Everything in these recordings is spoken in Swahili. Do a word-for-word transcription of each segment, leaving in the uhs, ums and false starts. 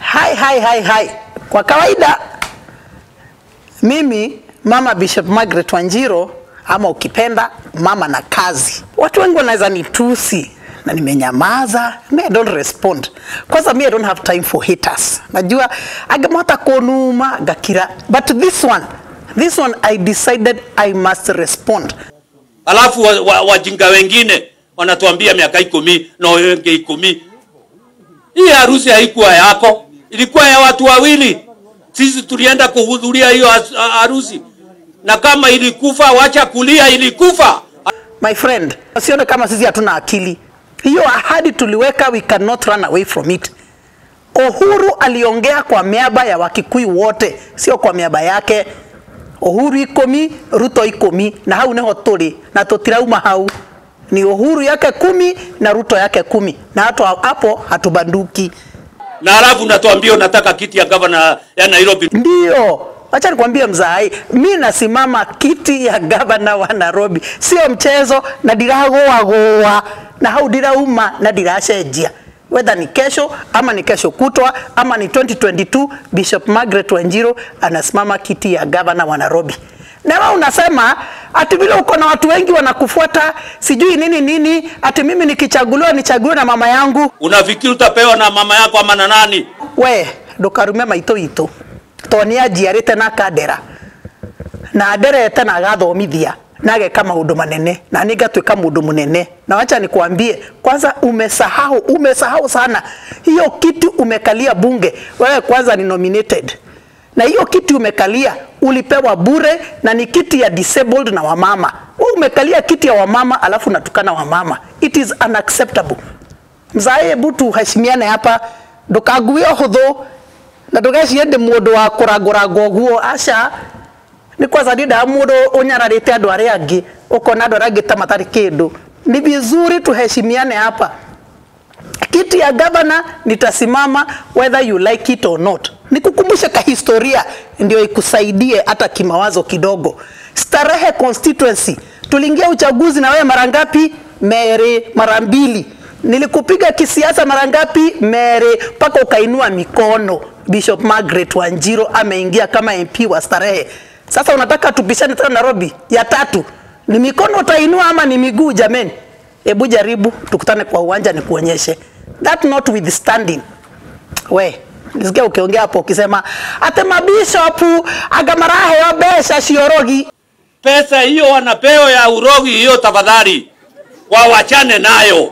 Hai hai hai hai. Kwa kawaida mimi Mama Bishop Margaret Wanjiru, ama ukipenda mama na kazi. Watu wengi wanaweza nitusi na nimenyamaza, me I don't respond. Kwanza me I don't have time for haters. Najua agamata konuma gakira, but this one, this one I decided I must respond. Alafu wajinga wa, wa wengine wanatuambia miaka ikumi na wenge ikumi. Hii harusi haikuwa yako, ilikuwa ya watu wawili. Sisi tulienda kuhudhuria hiyo harusi. Na kama ilikufa, wacha kulia, ilikufa. My friend, usione kama sisi hatuna akili. Hiyo ahadi tuliweka, we cannot run away from it. Uhuru aliongea kwa miaba ya Wakikuyu wote, sio kwa miaba yake. Uhuru ikomi, Ruto ikomi, na hau neho tuli, na totirauma hau. Ni Uhuru yake kumi na Ruto yake kumi. Na hatu hapo hatubanduki. Na alafu natuambia unataka kiti ya governor ya Nairobi. Ndio. Acha nikwambie mzai, mimi nasimama kiti ya governor wa Nairobi. Sio mchezo, na diragoa goa na hau dirauma na dirashenjia. Whether ni kesho ama ni kesho kutwa ama ni twenty twenty-two, Bishop Margaret Wanjiru anasimama kiti ya governor wa Nairobi. Na wewe unasema ati vile uko na watu wengi wanakufuata, sijui nini nini, ati mimi nikichaguliwa nichaguliwe na mama yangu. Unafikiri utapewa na mama yako ama na nani? We, ndukarume maito ito. Tonia jiarite na kadera. Na aderete na gathomithia. Nage kama maundu manene, na nigatwika mundu munene. Na wacha nikuambie, kwanza umesahau, umesahau sana. Hiyo kiti umekalia bunge, wewe kwanza ni nominated. Na hiyo kiti umekalia ulipewa bure, na ni kiti ya disabled na wamama. Wewe umekalia kiti ya wamama alafu unatukana wamama. It is unacceptable. Mzae butu heshimiane hapa, ndukaguo hutho na ndugeciende mundu wa kuragura goguo. Asha ni kwanza ndida mundu unyararite andu aria angi, ukona andu aria angi ta matari kindu. Ni vizuri tuheshimiane hapa. Kiti ya governor nitasimama whether you like it or not. Nikukumbusha ka historia ndio ikusaidie hata kimawazo kidogo. Starehe constituency, tuliingia uchaguzi na wewe mara ngapi? Mere mara mbili. Nilikupiga kisiasa mara ngapi? Mere, paka ukainua mikono. Bishop Margaret Wanjiru ameingia kama M P wa Starehe. Sasa unataka tupishane tena Nairobi ya tatu. Ni mikono utainua ama ni miguu jameni? Hebu jaribu tukutane kwa uwanja nikuonyeshe. That notwithstanding. We, nisikia ukiongea hapo ukisema ate mabishopu agamarahe wa besha shiorogi. Pesa hiyo wanapewa ya urogi hiyo, tafadhali wawachane nayo.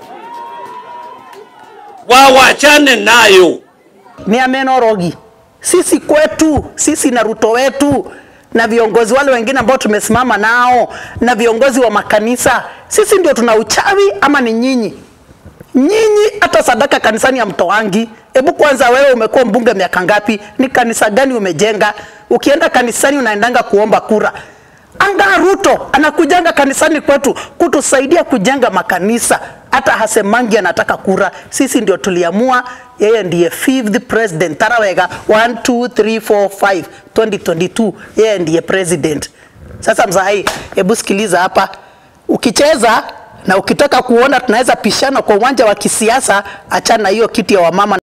Wawachane nayo. Ni amenorogi. Sisi kwetu, sisi na Ruto wetu, na viongozi wale wengine ambao tumesimama nao, na viongozi wa makanisa, sisi ndio tuna uchawi ama ni nyinyi? Nyinyi hata sadaka kanisani ya mtoangi. Hebu kwanza wewe umekuwa mbunge miaka ngapi? Ni kanisa gani umejenga? Ukienda kanisani unaendanga kuomba kura. Anga Ruto anakujanga kanisani kwetu kutusaidia kujenga makanisa. Hata hasemangi anataka kura. Sisi ndio tuliamua yeye ndiye fifth president. Tarawega one two three four five twenty twenty-two, yeye ndiye president. Sasa mzai, hebu sikiliza hapa. Ukicheza na ukitaka kuona tunaweza pishana kwa uwanja wa kisiasa, achana hiyo kiti ya wamama.